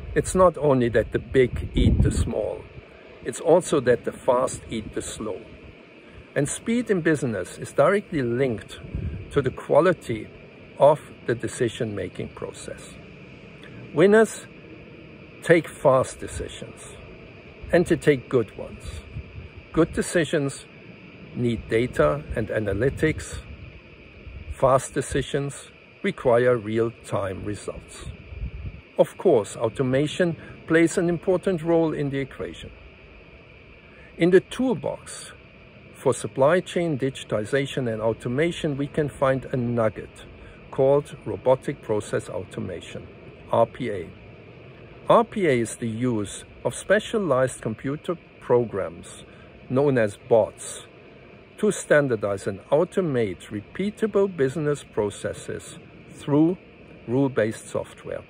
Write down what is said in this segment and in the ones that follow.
It's not only that the big eat the small, it's also that the fast eat the slow. And speed in business is directly linked to the quality of the decision-making process. Winners take fast decisions, and to take good ones. Good decisions need data and analytics. Fast decisions require real-time results. Of course, automation plays an important role in the equation. In the toolbox for supply chain digitization and automation, we can find a nugget called Robotic Process Automation, RPA. RPA is the use of specialized computer programs known as bots to standardize and automate repeatable business processes through rule-based software.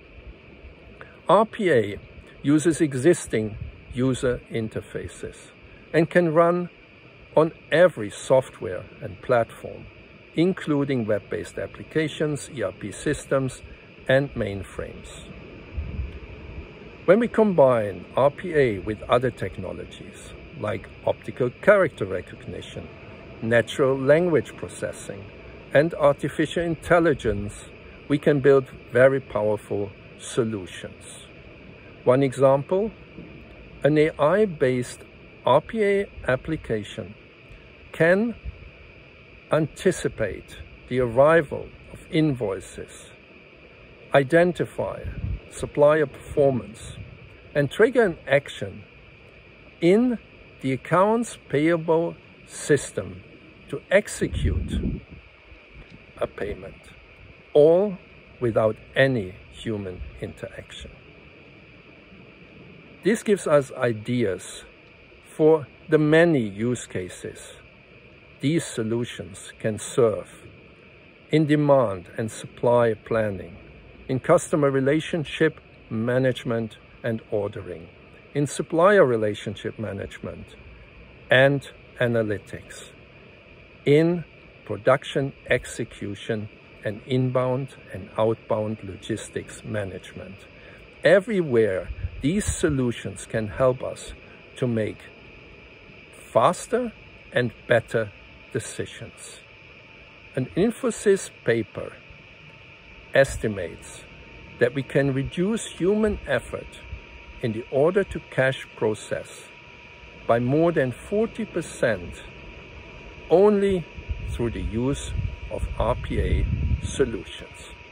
RPA uses existing user interfaces and can run on every software and platform, including web-based applications, ERP systems, and mainframes. When we combine RPA with other technologies, like optical character recognition, natural language processing, and artificial intelligence, we can build very powerful solutions. One example, an AI-based RPA application can anticipate the arrival of invoices, identify supplier performance, and trigger an action in the accounts payable system to execute a payment, all without any human interaction. This gives us ideas for the many use cases these solutions can serve in demand and supply planning, in customer relationship management and ordering, in supplier relationship management and analytics, in production execution and inbound and outbound logistics management. Everywhere, these solutions can help us to make faster and better decisions. An Infosys paper estimates that we can reduce human effort in the order-to-cash process by more than 40% only through the use of RPA solutions.